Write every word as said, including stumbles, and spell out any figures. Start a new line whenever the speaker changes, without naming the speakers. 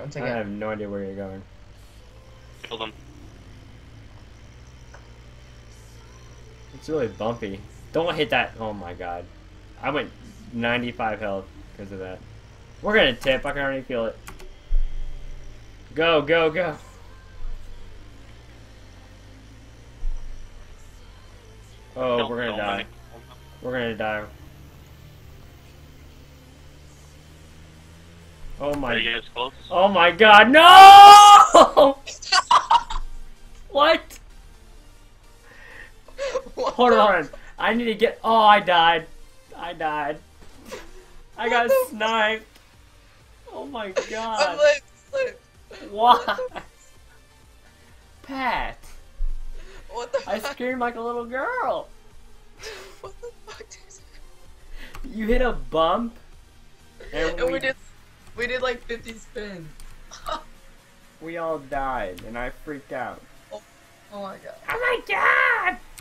One
I
second.
have no idea where you're going.
Killed him.
It's really bumpy. Don't hit that. Oh my god. I went ninety-five health because of that. We're gonna tip. I can already feel it. Go, go, go. Oh,
Killed
we're gonna
so
die.
many.
We're gonna die. Oh
Are
my.
you guys close?
Oh my god, no! What?
What
Hold
the-
on. I need to get. Oh, I died. I died. I got
What the-
sniped. Oh my
I'm
god.
lit, lit.
Why? Pat.
What the
I
fuck?
screamed like a little girl.
What the fuck? dude?
You hit a bump. And,
And
we,
we did, we did like fifty spins.
we all died, and I freaked out.
Oh my god.
Oh my god!